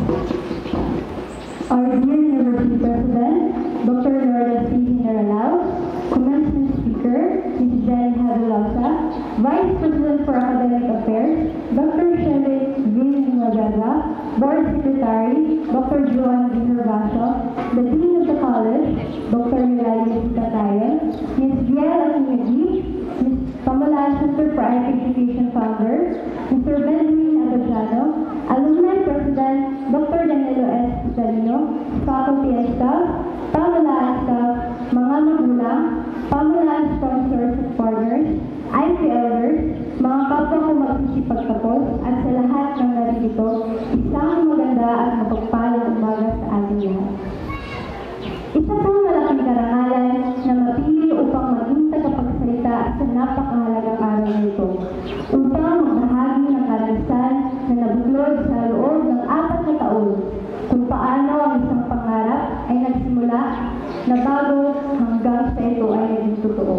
Our dear University President, Dr. Lourdes C. Generalao, Commencement Speaker, Ms. Jenny Havelosa, Vice President for Academic Affairs, Dr. Shelley Villanueva, Board Secretary, Dr. Joan D. Gervasio, the Dean of the College, Dr. Eulalia Catayan, Ms. Biel Akinagi, Ms. Pamela Center for Art Education Founder, Mr. Benjamin Abadjano, Alumni President, Dr. Danilo S. Salino, Faculty and Staff, Pamela and Staff, mga magulang, Pamela and sponsors and partners, IP elders, mga kapwa ko magsisipagtapos, at sa lahat ng narito, isang maganda at mapagpalang umaga sa ating lahat. Isa pong malaking karangalan na mapili upang maging tagapagsalita sa napakahalagang araw na ito, upang magbahagi ng karanasan na nabuklod sa loob ng 4 na taon kung paano ang isang pangarap ay nagsimula na bago hanggang sa ito ay naging totoo.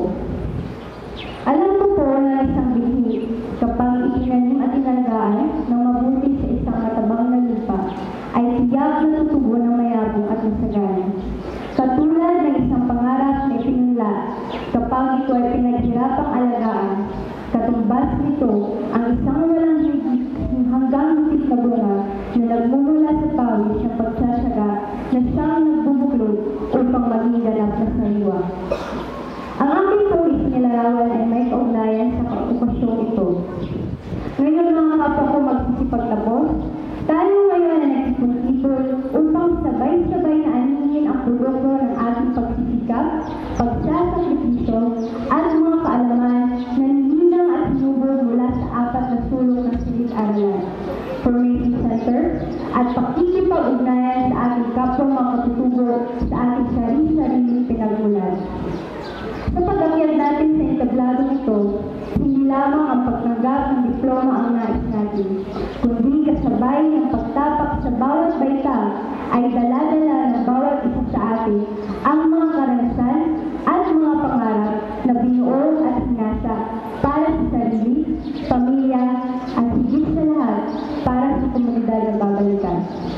Alam ko po na isang bihi kapag itinanim at inalagaan ng mabuti sa isang matabang na lupa ay tiyak na tutubo ng mayabong at masagana. Katulad ng isang pangarap na ipinunla kapag ito ay pinaghirapang alagaan, katumbas nito ang isang walang hanggang higit na bunga na nagmumula sa pawis ng pagtsatsaga na siyang nagbubuklod upang maging ganap na sariwa. Ang aking pong isinilarawan ay may kaugnayan sa okupasyong ito. Ngayon mga kapwa ko magsisipagtapos, tayo ngayon ay nagsipon-ipon upang sabay-sabay na aninin ang produkto ng ating pagsisikap, pagsasakripisyo, at mga kaalaman na nilinang at sinubog mula sa 4 na sulok ng silid-aralan, Formation Center, at pakikipag-ugnayan sa ating kapwa mga katutubo sa ating sarili-sariling pinagmulan. Sa pag-akyat natin sa entabladong ito, hindi lamang ang pagtanggap ng diploma ang nais natin, kundi kasabay ng pagtapak sa bawat baitang ay dala-dala ng bawat isa sa atin ang mga karanasan at mga pangarap na binuo at sinasa para sa sarili, pamilya, at higit sa lahat para sa komunidad na babalikan.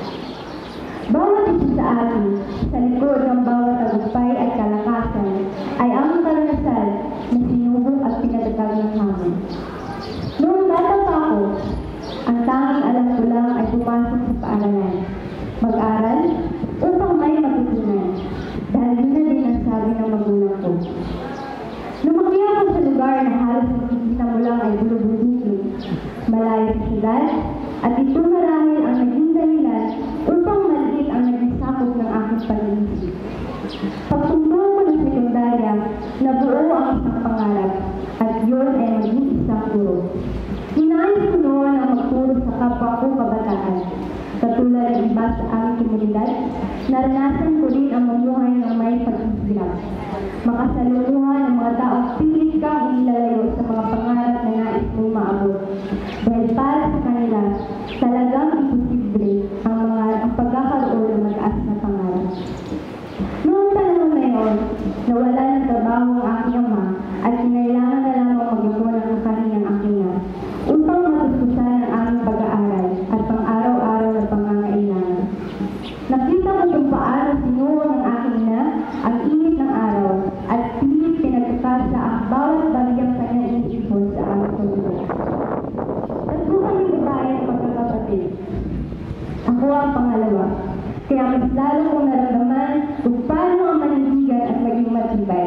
Bawat isa sa atin, sa likod ng bawat tagumpay at kalakasan, ay ang karanasan na sinubok at pinatagag ng hamon. Noong bata pa ako, ang tanging alam ko lang ay pumasok sa paaralan, mag-aral upang may matutunan, dahil yun na din ang sabi ng magulang ko. Lumaki ako sa lugar na halos makikita mo lang ay bulubulukin, malayo sa siyudad, at ito marahil ang naging dahilan upang maliit ang naging sakop ng aking paninisip. Pagtumbong ko ng sekundarya, nabuo ang isang pangarap, at yun ay maging isang guro. Hinayos ko noon ang magturo sa kapwa ko kabataan. Katulad ng iba sa aming komunidad, naranasan ko rin ang mamuhay ng may paghihirap. Makasaluluhan ng mga taong pilit kang ilalayo sa mga pangarap na nais mong maabot. Dahil para sa kanila, talagang imposible ang pagkakaroon ng mataas na pangarap. Noong panahon na yun, nawala ng trabaho ang aking ama at kinailangan na lamang mag-ipon ang kaniyang akingan upang matustusan ang aming pag-aaral at pang-araw-araw na pangangailangan. Nakita ko kung paano sinuho ng aking ina ang init ng araw at pilit pinagkakasa ang bawat bagyang kanyang inisipon sa aming komunidad. Tatlo kami babae ng magkakapatid. Ako ang pangalawa. Kaya mas lalo kong naramdaman kung paano ang manindigan at maging matibay.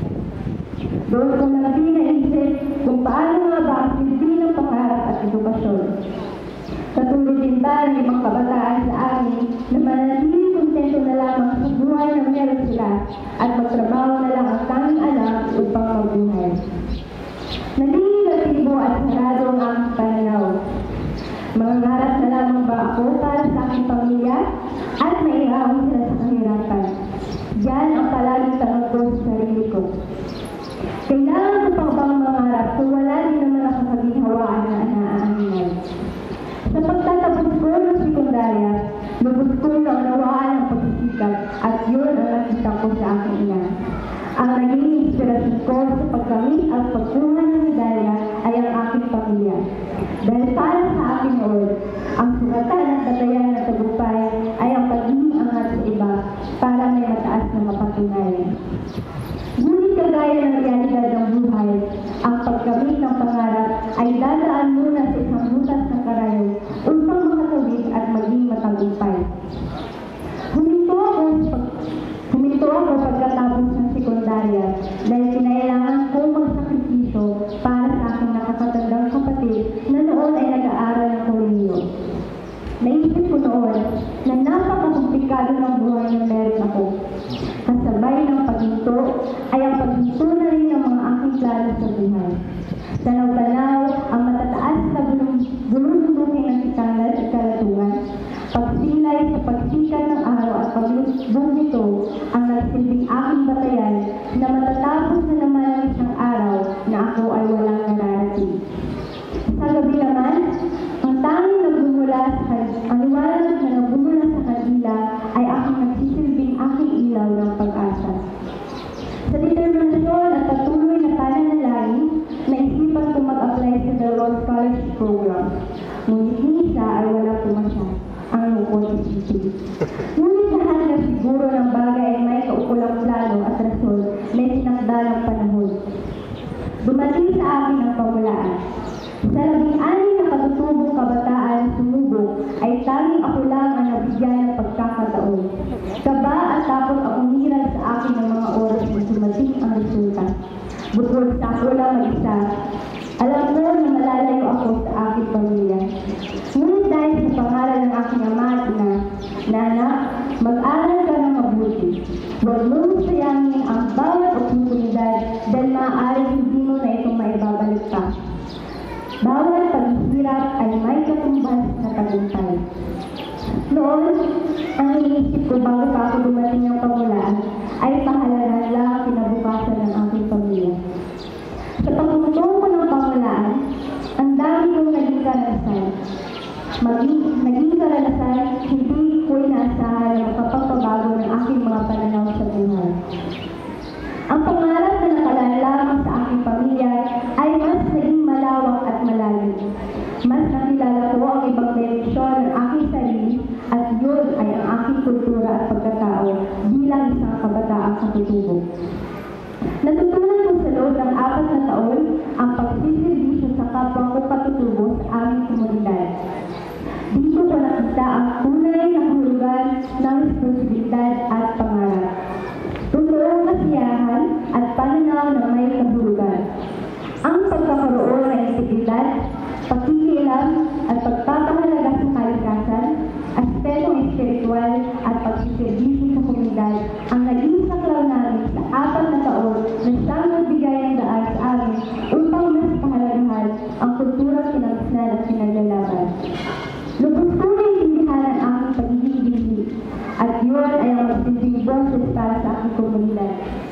Doon kong natin naisip kung paano nga ba ang silbi ng pangarap at edukasyon. Katulad din ba ng ibang kabataan sa amin na manatiling kontento na lamang sa buhay na meron sila at magtrabaho na lang ang tanging alam upang mabuhay. Naging negatibo at sarado ang aking pananaw. Mangangarap na lamang ba ako para sa aking pamilya at maihawi sila sa kahirapan? Yan ang palaging tanong ko sa sarili ko. Kailangan ko pang bang mangarap kung wala din naman ako kaginhawaan na naaaningan? Sa pagtatapos ko ng sekundarya, lubos ko na unawaan ang pagsisikap at yun ang nakita ko sa aking ina. Ang naging inspirasyon ko sa pagkamit at pagkuha ng medalya ay ang aking pamilya. Dahil para sa akin noon, ang sukatan at batayan ng tagumpay para may mataas na mapatunayan. Ngunit kagaya ng realidad ng buhay, ang pagkamit ng pangarap ay dadaan muna sa isang butas ng karayom upang makatawid at maging matagumpay. Huminto ako pagkatapos ng sekundarya dahil kinailangan kong magsakripisyo para sa aking nakakatandang kapatid na noon ay nag-aaral ng kolehiyo. Naisip ko noon na napakakomplikado ng buhay na meron ako. Kasabay ng paghinto ay ang paghinto na rin ng mga aking plano sa buhay. Tanaw-tanaw ang matataas na bulundulukin ng sitangal at kalatungan. Pagsilay sa pagsikat ng araw at paglubog nito ang nagsilbing aking batayan na matatapos na naman ang isang araw na ako ay walang nararating. Sa gabi naman, ang tanging nagbumula ang liwanag na nagbumula sa kanila ay aking nagsisilbing aking ilaw ng pag-asa. Sa determinasyon at patuloy na pananalangin, naisipan ko mag-apply sa The Lord Scholarship Program. Ngunit minsa ay walang pumasya. Ang lungkot isipin. Ngunit lahat na siguro ng bagay ay may kaukulang plano at rason na itinakda ng panahon. Dumating sa akin ang pamulaan. Sa 16 na katutubong kabataan na sumubok ay tanging ako lang ang nabigyan ng pagkakataon. Kaba at takot ang umiral sa akin ng mga oras na dumating ang resulta. Bukod sa ako lang mag-isa, alam ko na malalayo ako sa aking pamilya. Ngunit dahil sa pangalan ng aking ama at ina, Nana, mag-aral ka ng mabuti. Huwag mong sayangin ang bawat oportunidad dahil maaaring hindi mo na itong maibabalik pa. Bawat paghihirap ay may katumbas na tagumpay. Noon, ang iniisip ko bago pa ako dumating ng pamulaan ay pahalagan lang ang kinabukasan ng aking pamilya. Sa pagtutong ko ng pamulaan, ang dami kong naging karanasan. Naging karanasan, hindi ko inaasahan na makapagpabago ng aking mga pananaw sa buhay. Ang pangarap na nakalaan lamang sa aking pamilya ay mas naging malawak at malalim. Mas nakilala ko ang ibang direksyon ng aking sarili at yun ay ang aking kultura at pagkatao bilang isang kabataang katutubo. Natutunan ko sa loob ng 4 na taon ang pagsiservisyo sa kapwa ko katutubo sa aming komunidad. Dito ko nakita ang tunay na hulugan ng responsibilidad at pangarap. Totoong kasiyahan at pananaw na may kahulugan. Ang pagkakaroon ng integridad, pakikialam at pagpapahalaga sa kalikasan, aspetong espiritual at pagsiservisyo sa komunidad ang naging saklaw namin sa 4 na taon na siyang nagbigay ng daan sa amin upang mas pahalagahan ang kulturang pinagsinan at pinaglalaban. Lubos ko na intindihan ang aking pagiging busy at yun ay ang magsilbing boses para sa aking komunidad.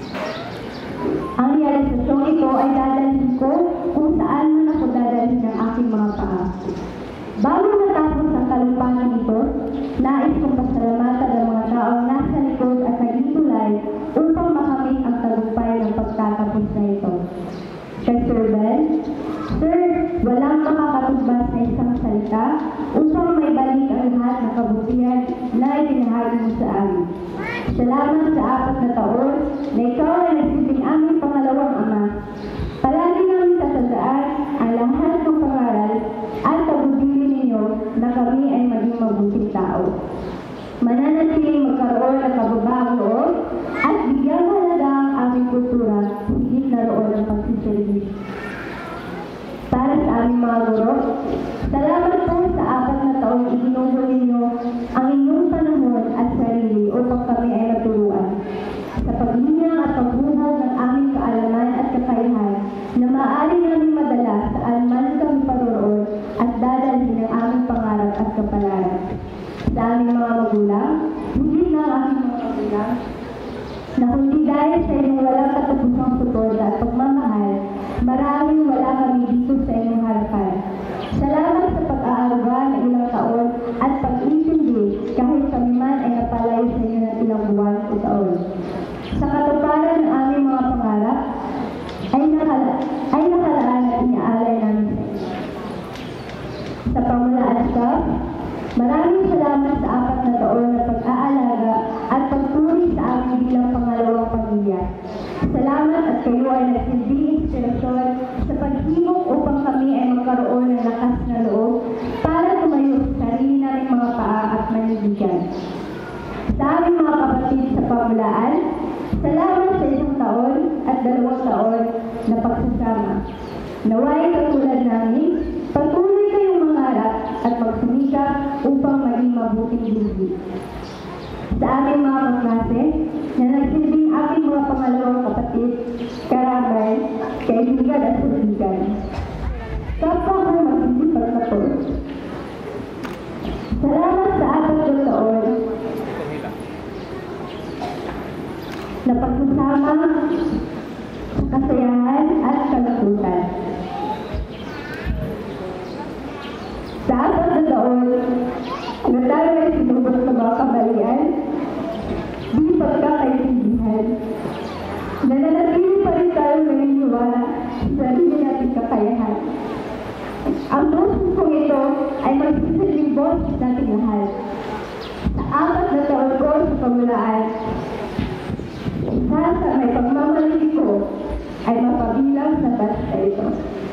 Ang realisasyong ito ay dadalhin ko kung saan man ako dadalhin ng aking mga paa. Bago matapos ang talumpangin ito, nais kong pasalamatan ang mga taong nasa likod at naging tulay upang makamit ang tagumpay ng pagtatapos na ito. Kay Sir Ben, Sir, walang makakatumbas na isang salita upang may balik ang lahat ng kabutihan na itinahagi mo sa amin. Salamat sa 4 na taon na ikaw ay nagsilbing aming pangalawang ama. Palagi namin tatandaan ang lahat ng pangaral at pagbubilin ninyo na kami ay maging mabuting tao. Mananatiling magkaroon ng kababang loob at bigyang halaga ang aming kultura, higit na roon ang pagsiservisyo. Para sa aming mga guro, salamat po sa 4 na taong iginuho ninyo ang inyong panahon at sarili upang kami ay naturuan. Sa paglinang at pagbuhog ng aming kaalaman at kakayahan na maaari namin madala saan man kami paroroon at dadalhin ang aming pangarap at kapalaran. Sa aming mga magulang, hindi na ang aming mga magulang, na kundi dahil sa inyong walang katapusang suporta at pagmamahal, maraming wala kami dito sa inyong harapan. Salamat sa pag-aaruga ng ilang taon at pag-intindi kahit kami man ay napalayo sa inyo ng ilang buwan o taon. Sa katuparan ng aming mga pangarap, ay nakalaan at inaalay namin sa inyo. Sa pamulaan staff, maraming salamat sa 4 na taon na pag-aalaga at pagturi Sa aming mga kapatid sa pamulaan, salamat sa 1 taon at 2 taon na pagsasama. Naway katulad namin, patuloy kayong mangarap at magsumikap upang maging mabuting dili. Sa aming mga kaklase, na nagsilbing aming mga pangalawang kapatid, karamay, kaibigan at suligan. Kapwa ko magsisipag na po. Salamat sa 4 taon na pagsasama sa kasayahan at kalusutan. Sa 4 na taon na tayo ay sinubos sa mga kabalian, di pagkakaintindihan. Nananatili pa rin tayo naniniwala sa sarili nating kakayahan. Ang boses kong ito ay magsisilbing boses nating lahat. Sa 4 na taon ko sa pamulaan, isa sa may pagmamalaki ko ay mapabilang sa basta ito.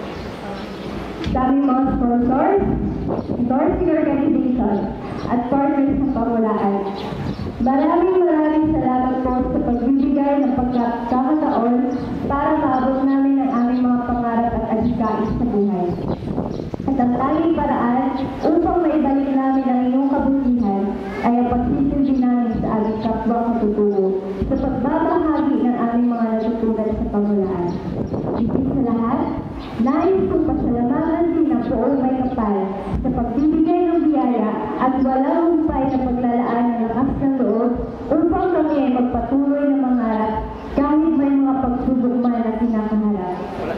Sa aming mga sponsors, endorsing organization, at partners sa pamulaan, maraming salamat po sa pagbibigay ng pagkakataon para maabot namin ang aming mga pangarap at adhikain sa buhay. At ang tanging paraan upang maibalik namin ang inyong kabutihan ay ang pagsisilbi namin sa aming kapwa katuturo sa pagbabahagi ng aming mga natutunan sa pamulaan. Higit sa lahat, nais kong pasalamatan din ang poong may kapal sa pagbibigay ng biyaya at walang humpay na paglalaan ng lakas ng loob upang kami ay magpatuloy na mangarap kahit may mga pagsubok man na kinakaharap.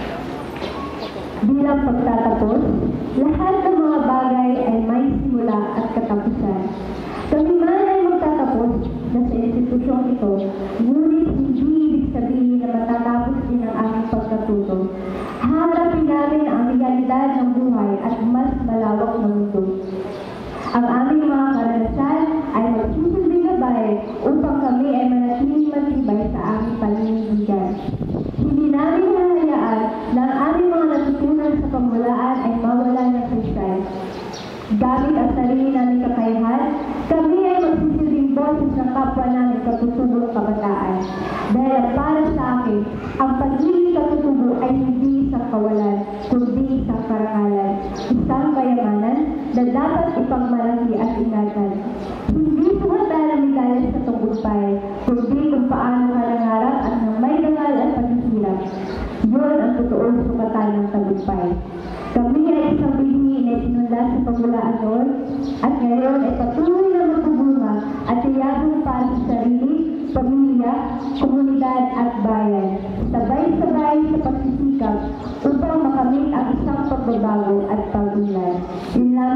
Bilang pagtatapos, lahat ng mga bagay ay may simula at katapusan. Kami man ay magtatapos na sa institusyong ito, ngunit hindi ibig sabihin na matatapos din ang aming pagkatuto. Harapin namin ang realidad ng buhay at mas malawak na mundo. Ang aming mga karanasan ay magsisilbing gabay upang kami ay manatiling matibay sa aming paninindigan. Hindi namin hahayaan na ang aming mga natutunan sa pamulaan ay mawala ng kristal. Gamit ang sarili naming kakayahan, kami ay magsisilbing boses ng kapwa namin katutubong kabataan. Dahil para sa akin, ang pagiging katutubo ay hindi isang kawalan, kundi isang karangalan, isang kayamanan na dapat ipagmalaki at ingatan. Hindi sumata na medalya sa tagumpay, kundi kung paano ka nangarap at ng may dangal at paghihirap. Yun ang totoong sukatan ng tagumpay. Kami ay isang binhi na isinunda sa pamulaan noon at ngayon ay patuloy na magbubunga at tiyabong para sa sarili, pamilya, komunidad at bayan. Sabay-sabay sa pagsisikap upang makamit ang isang pagbabago at pag-unlad. Yun lang